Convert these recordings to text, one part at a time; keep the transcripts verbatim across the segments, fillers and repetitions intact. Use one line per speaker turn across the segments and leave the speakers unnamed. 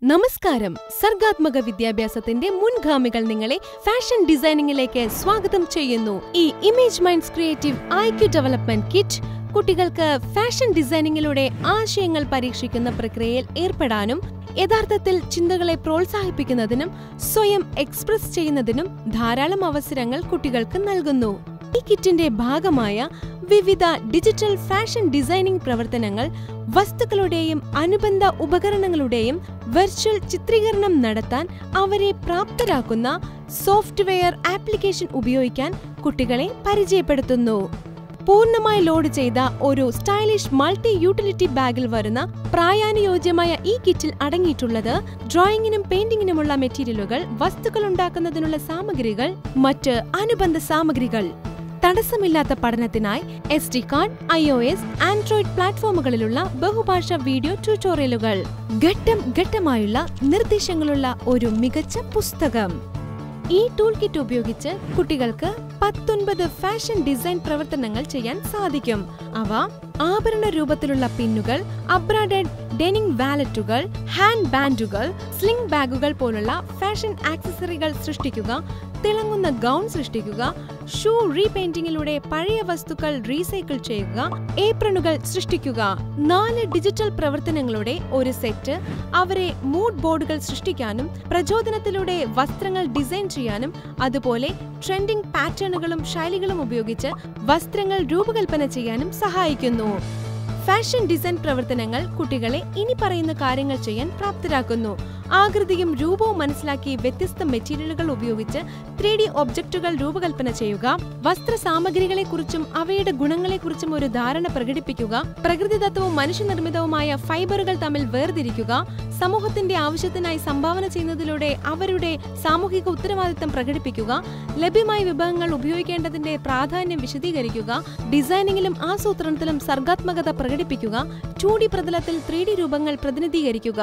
നമസ്കാരം. സർഗാത്മക വിദ്യാഭ്യാസത്തിന്റെ മുൻഗാമികൾ നിങ്ങളെ ഫാഷൻ ഡിസൈനിങ്ങിലേക്ക് സ്വാഗതം ചെയ്യുന്നു. ഈ image minds creative I Q development kit കുട്ടികൾക്ക് ഫാഷൻ ഡിസൈനിങ്ങിലൂടെ ആശയങ്ങൾ പരീക്ഷിക്കുന്ന പ്രക്രിയയിൽ ഏർപ്പെടാനും യഥാർത്ഥത്തിൽ ചിന്തകളെ പ്രോത്സാഹിപ്പിക്കുന്നതിനും സ്വയം എക്സ്പ്രസ് ചെയ്യുന്നതിനും ധാരാളം അവസരങ്ങൾ കുട്ടികൾക്ക് നൽകുന്നു. ഈ കിറ്റിന്റെ ഭാഗമായ വിവിധ ഡിജിറ്റൽ ഫാഷൻ ഡിസൈനിംഗ് പ്രവർത്തനങ്ങൾ വസ്തുക്കളുടെയും അനുബന്ധ ഉപകരണങ്ങളുടെയും വെർച്വൽ ചിത്രീകരണം നടത്താൻ അവരെ പ്രാപ്തരാക്കുന്ന സോഫ്റ്റ്വെയർ ആപ്ലിക്കേഷൻ ഉപയോഗിക്കാൻ കുട്ടികളെ പരിചയപ്പെടുത്തുന്നു. പൂർണ്ണമായി ലോഡ് ചെയ്ത ഒരു സ്റ്റൈലിഷ് മൾട്ടി യൂട്ടിലിറ്റി ബാഗിൽ വരുന്ന പ്രായാനുയോജ്യമായ ഈ കിറ്റിൽ അടങ്ങിയിട്ടുള്ളത് ഡ്രോയിങ്ങിനും പെയിന്റിങ്ങിനുമുള്ള മെറ്റീരിയലുകൾ, വസ്തുക്കൾ ഉണ്ടാക്കുന്നതിനുള്ള സാമഗ്രികൾ, മറ്റ് അനുബന്ധ സാമഗ്രികൾ. തടസ്സമില്ലാത്ത പഠനത്തിനായി S D card, I O S, Android പ്ലാറ്റ്ഫോമുകളിലുള്ള ബഹുഭാഷ വീഡിയോ ട്യൂട്ടോറിയലുകൾ, ഘട്ടം ഘട്ടമായുള്ള നിർദ്ദേശങ്ങളുള്ള ഒരു മികച്ച പുസ്തകം. ഈ ടൂൾ കിറ്റ് ഉപയോഗിച്ച് കുട്ടികൾക്ക് പത്തൊൻപത് ഫാഷൻ ഡിസൈൻ പ്രവർത്തനങ്ങൾ ചെയ്യാൻ സാധിക്കും. അവ ആഭരണ രൂപത്തിലുള്ള പിന്നുകൾ, അബ്രാഡഡ് ഡെനിം വാലറ്റുകൾ, ഹാൻഡ് ബാൻഡുകൾ, സ്ലിംഗ് ബാഗുകൾ പോലുള്ള ഫാഷൻ ആക്സസറികൾ സൃഷ്ടിക്കുക, തിളങ്ങുന്ന ഗൗൺ സൃഷ്ടിക്കുക, ഷൂ റീപെയിന്റിങ്ങിലൂടെ പഴയ വസ്തുക്കൾ റീസൈക്കിൾ ചെയ്യുക, ഏപ്രണുകൾ സൃഷ്ടിക്കുക. നാല് ഡിജിറ്റൽ പ്രവർത്തനങ്ങളുടെ ഒരു സെറ്റ് അവരെ മൂഡ് ബോർഡുകൾ സൃഷ്ടിക്കാനും പ്രചോദനത്തിലൂടെ വസ്ത്രങ്ങൾ ഡിസൈൻ ചെയ്യാനും അതുപോലെ ട്രെൻഡിംഗ് പാറ്റേണുകളും ശൈലികളും ഉപയോഗിച്ച് വസ്ത്രങ്ങൾ രൂപകൽപ്പന ചെയ്യാനും സഹായിക്കുന്നു. ഫാഷൻ ഡിസൈൻ പ്രവർത്തനങ്ങൾ കുട്ടികളെ ഇനി പറയുന്ന കാര്യങ്ങൾ ചെയ്യാൻ പ്രാപ്തരാക്കുന്നു. ആകൃതിയും രൂപവും മനസ്സിലാക്കി വ്യത്യസ്ത മെറ്റീരിയലുകൾ ഉപയോഗിച്ച് ത്രീ ഡി ഒബ്ജക്റ്റുകൾ രൂപകൽപ്പന ചെയ്യുക, വസ്ത്ര സാമഗ്രികളെക്കുറിച്ചും അവയുടെ ഗുണങ്ങളെക്കുറിച്ചും ഒരു ധാരണ പ്രകടിപ്പിക്കുക, പ്രകൃതിദത്തവും മനുഷ്യനിർമ്മിതവുമായ ഫൈബറുകൾ തമ്മിൽ വേർതിരിക്കുക, സമൂഹത്തിന്റെ ആവശ്യത്തിനായി സംഭാവന ചെയ്യുന്നതിലൂടെ അവരുടെ സാമൂഹിക ഉത്തരവാദിത്തം പ്രകടിപ്പിക്കുക, ലഭ്യമായ വിഭവങ്ങൾ ഉപയോഗിക്കേണ്ടതിന്റെ പ്രാധാന്യം വിശദീകരിക്കുക, ഡിസൈനിങ്ങിലും ആസൂത്രണത്തിലും സർഗാത്മകത പ്രകടിപ്പിക്കുക, ടു ഡി പ്രതലത്തിൽ ത്രീ ഡി രൂപങ്ങൾ പ്രതിനിധീകരിക്കുക.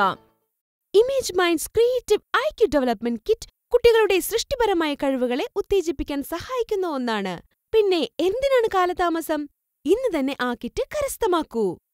Image minds creative I Q development kit കുട്ടികളുടെ സൃഷ്ടിപരമായ കഴിവുകളെ ഉത്തേജിപ്പിക്കാൻ സഹായിക്കുന്ന ഒന്നാണ്. പിന്നെ എന്തിനാണ് കാലതാമസം? ഇന്ന് തന്നെ ആ കിറ്റ് കരസ്ഥമാക്കൂ.